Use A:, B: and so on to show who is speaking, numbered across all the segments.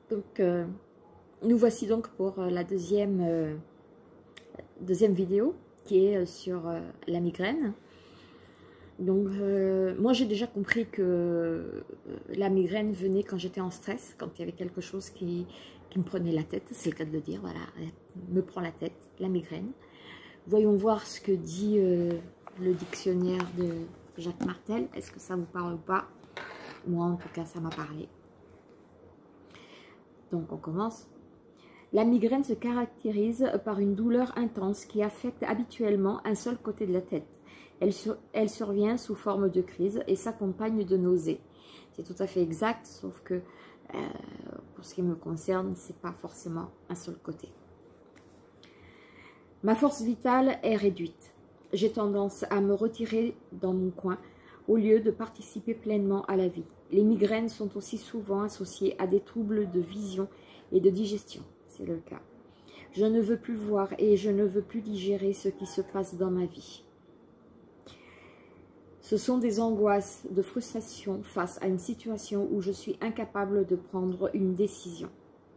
A: Donc, nous voici donc pour la deuxième vidéo qui est sur la migraine. Donc, moi j'ai déjà compris que la migraine venait quand j'étais en stress, quand il y avait quelque chose qui me prenait la tête, c'est le cas de le dire, voilà, elle me prend la tête, la migraine. Voyons voir ce que dit le dictionnaire de Jacques Martel. Est-ce que ça vous parle ou pas? Moi en tout cas ça m'a parlé. Donc on commence. La migraine se caractérise par une douleur intense qui affecte habituellement un seul côté de la tête. Elle survient sous forme de crise et s'accompagne de nausées. C'est tout à fait exact, sauf que pour ce qui me concerne, c'est pas forcément un seul côté. Ma force vitale est réduite. J'ai tendance à me retirer dans mon coin au lieu de participer pleinement à la vie. Les migraines sont aussi souvent associées à des troubles de vision et de digestion. C'est le cas. Je ne veux plus voir et je ne veux plus digérer ce qui se passe dans ma vie. Ce sont des angoisses de frustration face à une situation où je suis incapable de prendre une décision.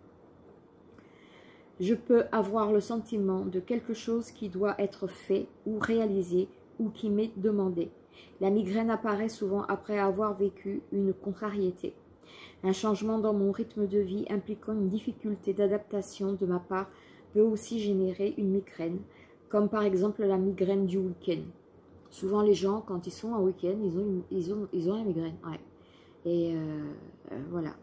A: Je peux avoir le sentiment de quelque chose qui doit être fait ou réalisé ou qui m'est demandé. La migraine apparaît souvent après avoir vécu une contrariété. Un changement dans mon rythme de vie impliquant une difficulté d'adaptation de ma part peut aussi générer une migraine, comme par exemple la migraine du week-end. Souvent les gens, quand ils sont en week-end, ils ont la migraine. Ouais. Et voilà,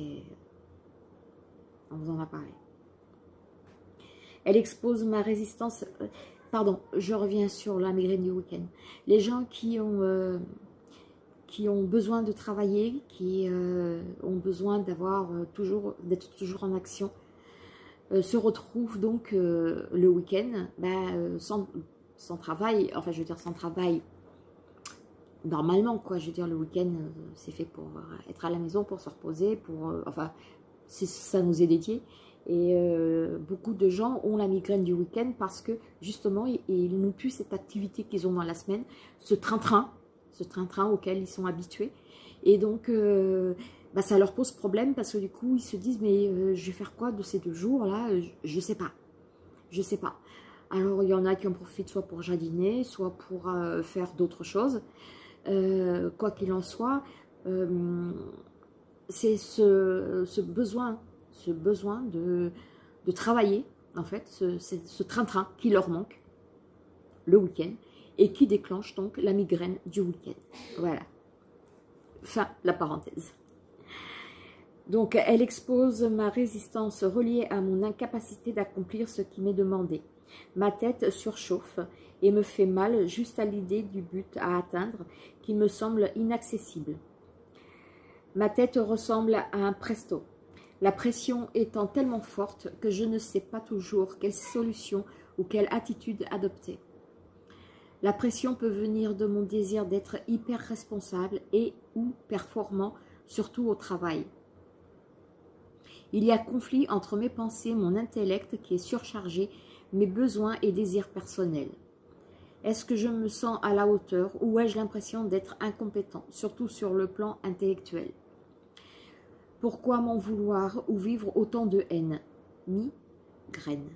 A: on vous en a parlé. Elle expose ma résistance... Pardon, je reviens sur la migraine du week-end. Les gens qui ont besoin de travailler, qui ont besoin d'être toujours en action, se retrouvent donc le week-end sans travail, enfin je veux dire sans travail normalement quoi, je veux dire le week-end c'est fait pour être à la maison, pour se reposer, enfin ça nous est dédié. Et beaucoup de gens ont la migraine du week-end parce que justement ils n'ont plus cette activité qu'ils ont dans la semaine, ce train-train auquel ils sont habitués. Et donc ça leur pose problème parce que du coup ils se disent mais je vais faire quoi de ces 2 jours là, je sais pas. Alors il y en a qui en profitent soit pour jardiner, soit pour faire d'autres choses. Quoi qu'il en soit, c'est ce besoin de travailler, en fait, ce train-train qui leur manque le week-end et qui déclenche donc la migraine du week-end. Voilà. Fin la parenthèse. Donc, elle expose ma résistance reliée à mon incapacité d'accomplir ce qui m'est demandé. Ma tête surchauffe et me fait mal juste à l'idée du but à atteindre qui me semble inaccessible. Ma tête ressemble à un presto. La pression étant tellement forte que je ne sais pas toujours quelle solution ou quelle attitude adopter. La pression peut venir de mon désir d'être hyper responsable et ou performant, surtout au travail. Il y a conflit entre mes pensées, mon intellect qui est surchargé, mes besoins et désirs personnels. Est-ce que je me sens à la hauteur ou ai-je l'impression d'être incompétent, surtout sur le plan intellectuel? Pourquoi m'en vouloir ou vivre autant de haine? Migraine.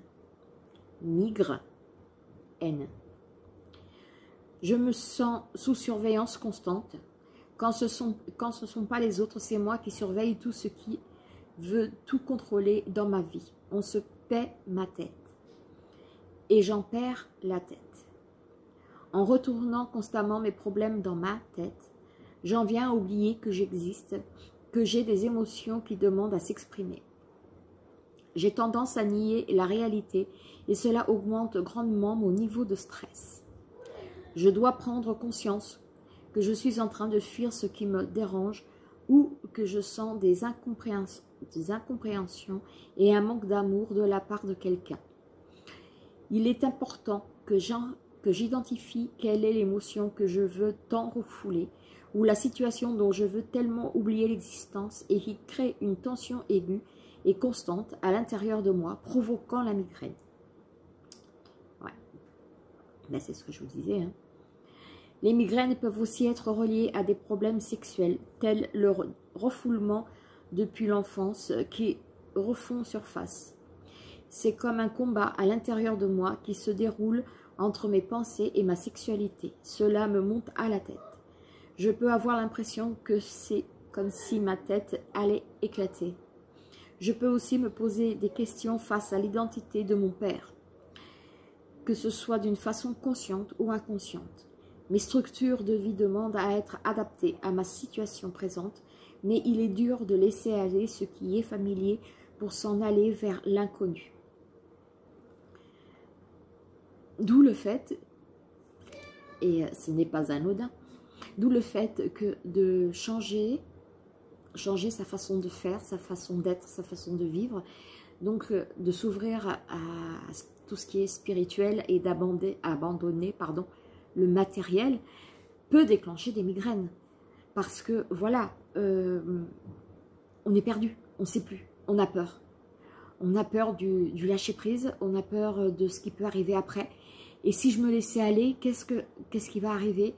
A: Haine. Je me sens sous surveillance constante. Quand ce sont pas les autres, c'est moi qui surveille tout ce qui veut tout contrôler dans ma vie. On se paie ma tête. Et j'en perds la tête. En retournant constamment mes problèmes dans ma tête, j'en viens à oublier que j'existe, que j'ai des émotions qui demandent à s'exprimer. J'ai tendance à nier la réalité et cela augmente grandement mon niveau de stress. Je dois prendre conscience que je suis en train de fuir ce qui me dérange ou que je sens des incompréhensions et un manque d'amour de la part de quelqu'un. Il est important que j'identifie quelle est l'émotion que je veux tant refouler ou la situation dont je veux tellement oublier l'existence et qui crée une tension aiguë et constante à l'intérieur de moi, provoquant la migraine. Ouais, ben, c'est ce que je vous disais. Hein. Les migraines peuvent aussi être reliées à des problèmes sexuels, tels le refoulement depuis l'enfance, qui refont surface. C'est comme un combat à l'intérieur de moi qui se déroule entre mes pensées et ma sexualité. Cela me monte à la tête. Je peux avoir l'impression que c'est comme si ma tête allait éclater. Je peux aussi me poser des questions face à l'identité de mon père, que ce soit d'une façon consciente ou inconsciente. Mes structures de vie demandent à être adaptées à ma situation présente, mais il est dur de laisser aller ce qui est familier pour s'en aller vers l'inconnu. D'où le fait, et ce n'est pas anodin, d'où le fait que de changer sa façon de faire, sa façon d'être, sa façon de vivre, donc de s'ouvrir à tout ce qui est spirituel et d'abandonner le matériel peut déclencher des migraines. Parce que voilà, on est perdu, on ne sait plus, on a peur. On a peur du lâcher-prise, on a peur de ce qui peut arriver après. Et si je me laissais aller, qu'est-ce qui va arriver?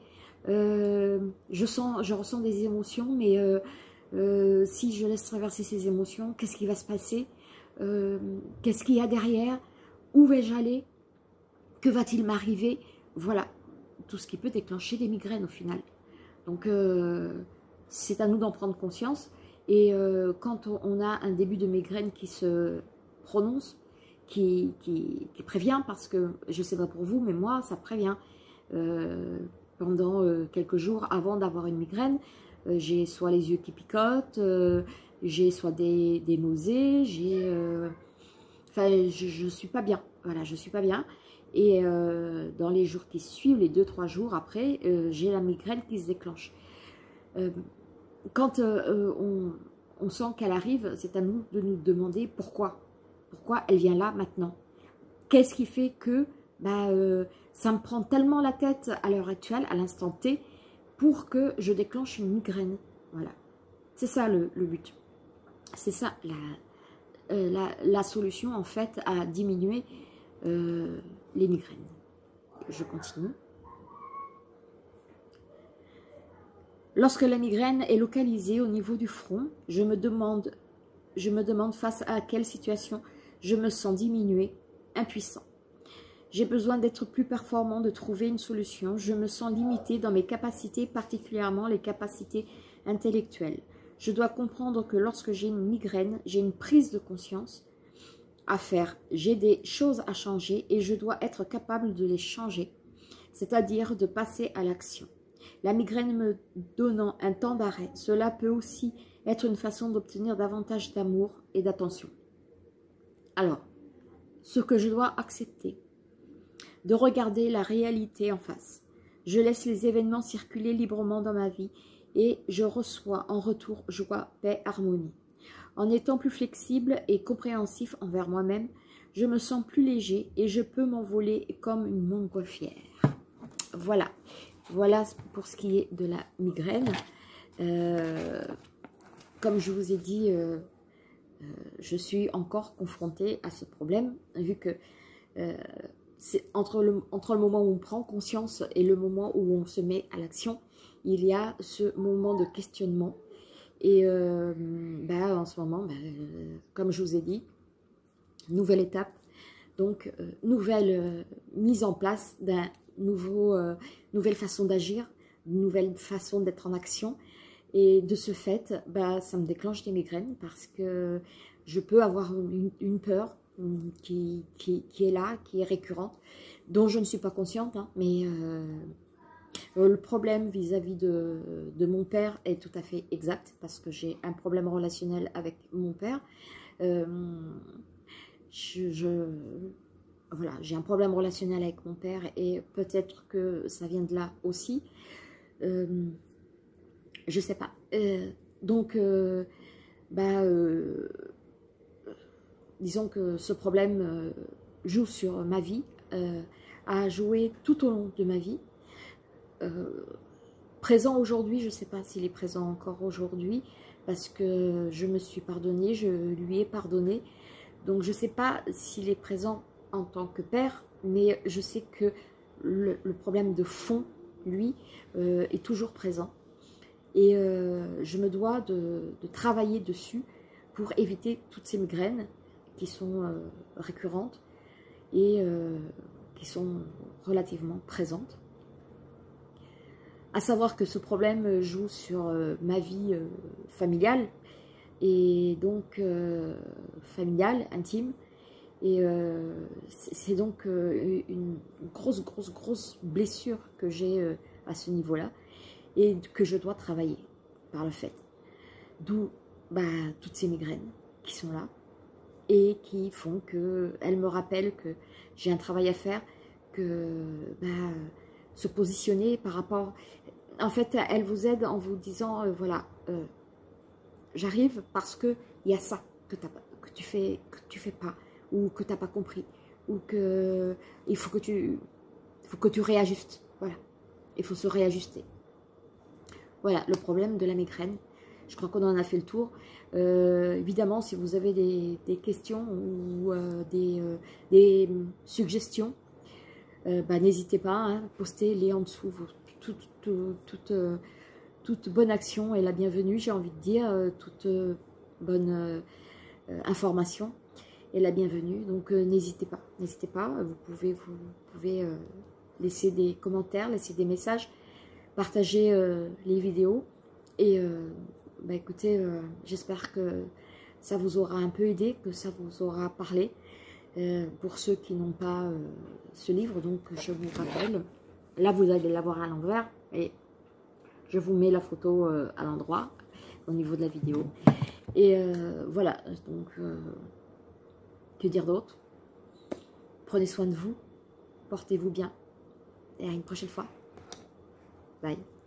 A: Je ressens des émotions, mais si je laisse traverser ces émotions, qu'est-ce qui va se passer? Qu'est-ce qu'il y a derrière? Où vais-je aller? Que va-t-il m'arriver? Voilà, tout ce qui peut déclencher des migraines au final. Donc, c'est à nous d'en prendre conscience. Et quand on a un début de migraine qui se prononce, qui prévient, parce que je ne sais pas pour vous, mais moi, ça prévient. Pendant quelques jours avant d'avoir une migraine, j'ai soit les yeux qui picotent, j'ai soit des nausées, enfin, je suis pas bien. Voilà, je suis pas bien. Et dans les jours qui suivent, les 2-3 jours après, j'ai la migraine qui se déclenche. Quand on sent qu'elle arrive, c'est à nous de nous demander pourquoi. Pourquoi elle vient là maintenant? Qu'est-ce qui fait que ça me prend tellement la tête à l'heure actuelle, à l'instant T, pour que je déclenche une migraine? Voilà. C'est ça le but. C'est ça la solution en fait à diminuer les migraines. Je continue. Lorsque la migraine est localisée au niveau du front, je me demande face à quelle situation je me sens diminué, impuissant. J'ai besoin d'être plus performant, de trouver une solution. Je me sens limité dans mes capacités, particulièrement les capacités intellectuelles. Je dois comprendre que lorsque j'ai une migraine, j'ai une prise de conscience à faire. J'ai des choses à changer et je dois être capable de les changer, c'est-à-dire de passer à l'action. La migraine me donnant un temps d'arrêt, cela peut aussi être une façon d'obtenir davantage d'amour et d'attention. Alors, ce que je dois accepter, de regarder la réalité en face. Je laisse les événements circuler librement dans ma vie et je reçois en retour joie, paix, harmonie. En étant plus flexible et compréhensif envers moi-même, je me sens plus léger et je peux m'envoler comme une montgolfière. Voilà. Voilà pour ce qui est de la migraine. Comme je vous ai dit, je suis encore confrontée à ce problème, vu que c'est entre le moment où on prend conscience et le moment où on se met à l'action, il y a ce moment de questionnement. Et en ce moment, comme je vous ai dit, nouvelle étape, donc nouvelle mise en place d'un nouvelle façon d'agir, nouvelle façon d'être en action. Et de ce fait, ça me déclenche des migraines parce que je peux avoir une peur qui est là, qui est récurrente, dont je ne suis pas consciente, hein, mais le problème vis-à-vis de mon père est tout à fait exact parce que j'ai un problème relationnel avec mon père. Voilà, j'ai un problème relationnel avec mon père et peut-être que ça vient de là aussi. Je sais pas. Disons que ce problème joue sur ma vie, a joué tout au long de ma vie. Présent aujourd'hui, je ne sais pas s'il est présent encore aujourd'hui, parce que je me suis pardonnée, je lui ai pardonné. Donc je ne sais pas s'il est présent en tant que père, mais je sais que le problème de fond, lui, est toujours présent. Et je me dois de travailler dessus pour éviter toutes ces migraines qui sont récurrentes et qui sont relativement présentes. À savoir que ce problème joue sur ma vie familiale, et donc familiale, intime, et c'est donc une grosse blessure que j'ai à ce niveau-là, et que je dois travailler par le fait. D'où toutes ces migraines qui sont là, et qui font qu'elles me rappellent que j'ai un travail à faire, que se positionner par rapport... En fait, elles vous aident en vous disant, voilà, j'arrive parce qu'il y a ça que tu fais pas, ou que tu n'as pas compris, ou que il faut que tu réajustes. Voilà, il faut se réajuster. Voilà, le problème de la migraine. Je crois qu'on en a fait le tour. Évidemment, si vous avez des questions ou des suggestions, n'hésitez pas, hein, postez-les en dessous. Toute bonne action est la bienvenue, j'ai envie de dire. Toute bonne information est la bienvenue. Donc n'hésitez pas, Vous pouvez laisser des commentaires, laisser des messages, partager les vidéos. Et écoutez, j'espère que ça vous aura un peu aidé, que ça vous aura parlé. Pour ceux qui n'ont pas ce livre, donc je vous rappelle, là vous allez l'avoir à l'envers, et je vous mets la photo à l'endroit, au niveau de la vidéo. Et voilà, donc, que dire d'autre? Prenez soin de vous, portez-vous bien, et à une prochaine fois. Bye.